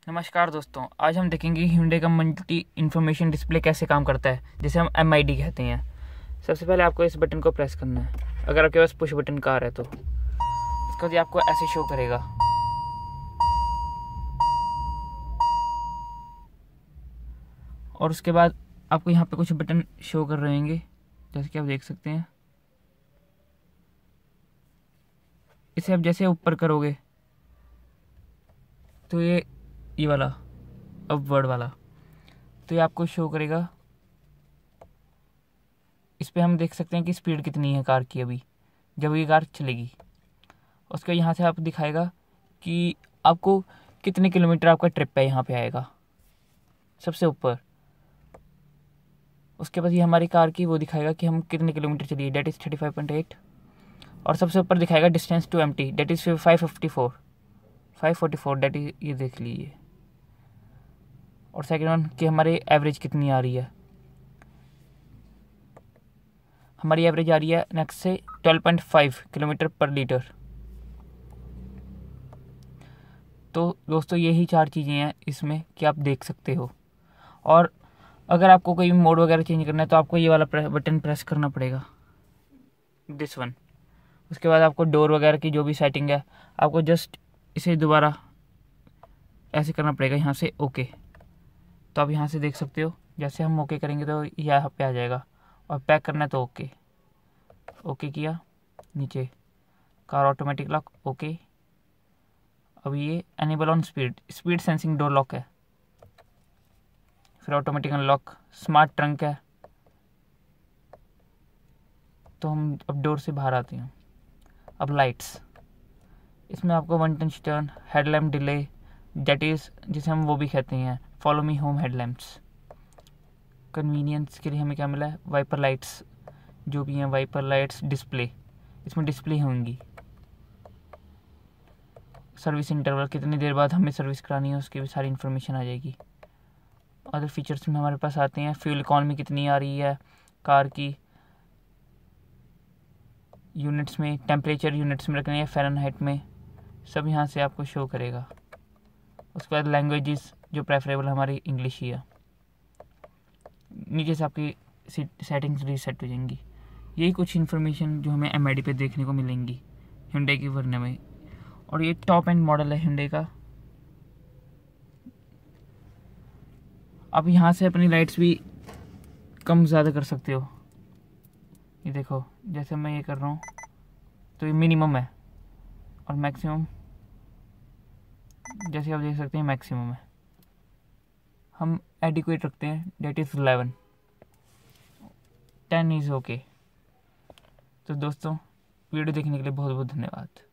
नमस्कार दोस्तों, आज हम देखेंगे Hyundai का मल्टी इन्फॉर्मेशन डिस्प्ले कैसे काम करता है, जिसे हम MID कहते हैं। सबसे पहले आपको इस बटन को प्रेस करना है। अगर आपके पास पुश बटन कार है तो इसके बाद ये आपको ऐसे शो करेगा। और उसके बाद आपको यहाँ पे कुछ बटन शो कर रहे होंगे, जैसे कि आप देख सकते हैं। इसे आप जैसे ऊपर करोगे तो ये वाला अपवर्ड वाला तो ये आपको शो करेगा। इस पे हम देख सकते हैं कि स्पीड कितनी है कार की अभी जब ये कार चलेगी। उसके यहाँ से आपको दिखाएगा कि आपको कितने किलोमीटर आपका ट्रिप है, यहाँ पे आएगा सबसे ऊपर। उसके बाद ये हमारी कार की वो दिखाएगा कि हम कितने किलोमीटर चलिए, डेट इज़ 35.8। और सबसे ऊपर दिखाएगा distance to empty, that is 544, that is ये देख लीजिए। और सेकेंड वन कि हमारी एवरेज कितनी आ रही है। हमारी एवरेज आ रही है नेक्स्ट से 12.5 किलोमीटर पर लीटर। तो दोस्तों यही 4 चीज़ें हैं इसमें कि आप देख सकते हो। और अगर आपको कोई मोड वगैरह चेंज करना है तो आपको ये वाला बटन प्रेस करना पड़ेगा, दिस वन। उसके बाद आपको डोर वगैरह की जो भी सेटिंग है आपको जस्ट इसे दोबारा ऐसे करना पड़ेगा, यहाँ से ओके। तो आप यहाँ से देख सकते हो, जैसे हम ओके करेंगे तो यहाँ पे आ जाएगा। और पैक करना है तो ओके किया। नीचे कार ऑटोमेटिक लॉक ओके। अब ये enable on speed sensing door lock है। फिर ऑटोमेटिक अनलॉक, स्मार्ट ट्रंक है। तो हम अब डोर से बाहर आते हैं। अब लाइट्स, इसमें आपको 1 touch turn, headlamp delay, that is जिसे हम वो भी कहते हैं follow me home headlamps. Convenience के लिए हमें क्या मिला है, वाइपर लाइट्स जो भी हैं, वाइपर लाइट्स, डिस्प्ले, इसमें डिस्प्ले होंगी। सर्विस इंटरवल, कितनी देर बाद हमें सर्विस करानी है उसकी भी सारी इन्फॉर्मेशन आ जाएगी। अदर फीचर्स में हमारे पास आते हैं फ्यूल इकॉनमी कितनी आ रही है कार की, यूनिट्स में, टेम्परेचर यूनिट्स में रखनी है, फ़ारेनहाइट में, सब यहाँ से आपको शो करेगा। उसके बाद लैंग्वेजेस जो प्रेफरेबल हमारी इंग्लिश ही है। नीचे से आपकी सेटिंग्स रीसेट हो जाएंगी। यही कुछ इन्फॉर्मेशन जो हमें MID पे देखने को मिलेंगी Hyundai की वर्जन में। और ये टॉप एंड मॉडल है Hyundai का। आप यहाँ से अपनी लाइट्स भी कम ज़्यादा कर सकते हो। ये देखो, जैसे मैं ये कर रहा हूँ तो ये मिनिमम है और मैक्सिमम जैसे आप देख सकते हैं मैक्सिमम है। हम एडिक्वेट रखते हैं, डेट इज़ 11, 10 इज़ ओके। तो दोस्तों वीडियो देखने के लिए बहुत बहुत धन्यवाद।